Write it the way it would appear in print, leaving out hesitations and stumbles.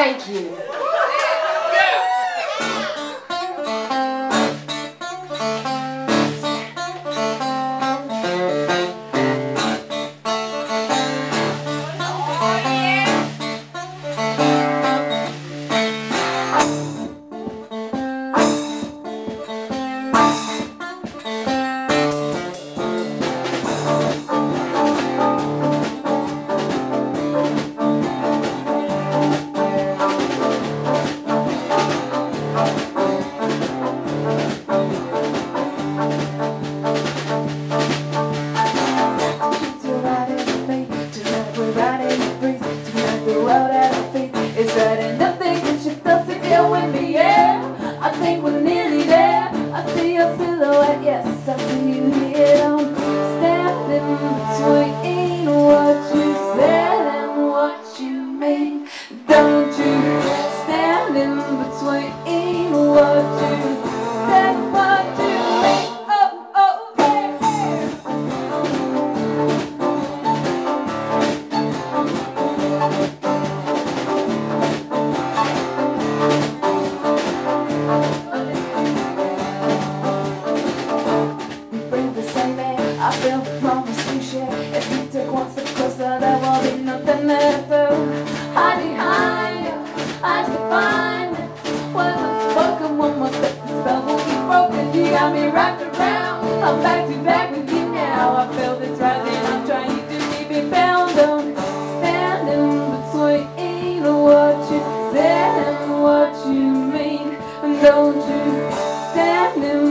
Thank you. It's right and nothing can shift us if you're with me, yeah. I think we're nearly there. I see your silhouette, yes, I see you here. I'm standing between what you said and what you mean. Don't you stand in between what you said and what you mean. Oh, oh, yeah, I feel the promise we share. If you take one step closer, there won't be nothing left to hide behind you. Eyes define it. Words unspoken, one more step, the spell will be broken. You got me wrapped around. I'm back to back with you now. I feel this rising. I'm trying to keep it bound. Don't stand in between what you said and what you mean. And don't you stand in